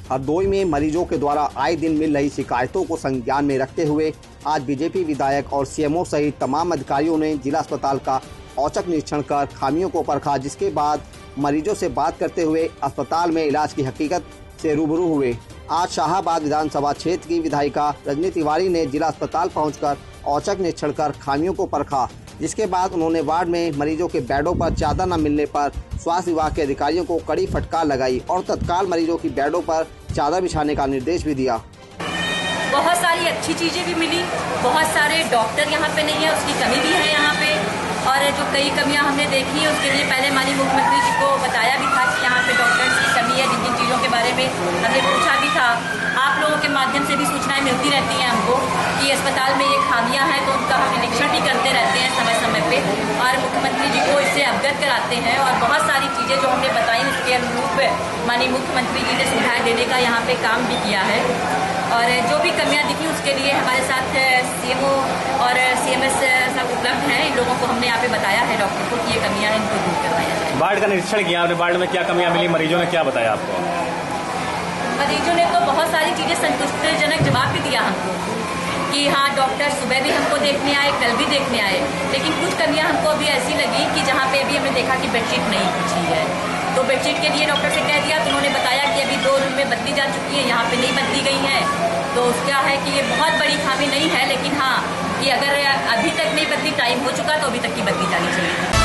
हरदोई में मरीजों के द्वारा आए दिन मिल रही शिकायतों को संज्ञान में रखते हुए आज बीजेपी विधायक और सीएमओ सहित तमाम अधिकारियों ने जिला अस्पताल का औचक निरीक्षण कर खामियों को परखा, जिसके बाद मरीजों से बात करते हुए अस्पताल में इलाज की हकीकत से रूबरू हुए। आज शाहाबाद विधानसभा क्षेत्र की विधायिका रजनी तिवारी ने जिला अस्पताल पहुंचकर औचक निरीक्षण कर खामियों को परखा, जिसके बाद उन्होंने वार्ड में मरीजों के बेडों पर चादर न मिलने पर स्वास्थ्य विभाग के अधिकारियों को कड़ी फटकार लगाई और तत्काल मरीजों की बेडों पर चादर बिछाने का निर्देश भी दिया। बहुत सारी अच्छी चीजें भी मिली, बहुत सारे डॉक्टर यहाँ पे नहीं है, उसकी कमी भी है यहाँ पे, और जो कई कमियां हमने देखी है उसके लिए पहले माननीय मुख्यमंत्री जी को बताया भी था कि यहाँ पे डॉक्टर्स की कमी है। जिन जिन चीज़ों के बारे में हमने पूछा भी था, आप लोगों के माध्यम से भी सूचनाएं मिलती रहती हैं हमको कि अस्पताल में ये खामियां हैं, तो उनका हम निरीक्षण भी करते रहते हैं समय समय पे और मुख्यमंत्री जी को इससे अवगत कराते हैं। और बहुत सारी चीज़ें जो हमने बताई उसके अनुरूप माननीय मुख्यमंत्री जी ने सुविधाएं देने का यहाँ पे काम भी किया है। और जो भी कमियां दिखी उसके लिए हमारे साथ सीएमओ और सीएमएस सब उपलब्ध हैं। इन लोगों को हमने यहाँ पे बताया है डॉक्टर को कि ये कमियां हैं, इनको दूर करवाया जाए। वार्ड का निरीक्षण किया आपने, वार्ड में क्या कमियां मिली, मरीजों ने क्या बताया आपको? मरीजों ने तो बहुत सारी चीजें संतुष्टिजनक जवाब भी दिया हमको कि हाँ डॉक्टर सुबह भी हमको देखने आए, कल भी देखने आए, लेकिन कुछ कमियां हमको अभी ऐसी लगी कि जहाँ पे अभी हमने देखा कि बेडशीट नहीं बिछी है, तो बेडशीट के लिए डॉक्टर से कह दिया तो उन्होंने बताया कि अभी 2 रूम में बदली जा चुकी है, यहाँ पे नहीं बदली गई है। तो क्या है कि ये बहुत बड़ी खामी नहीं है, लेकिन हाँ कि अगर अभी तक नहीं बदली, टाइम हो चुका तो अभी तक की बदली जानी चाहिए।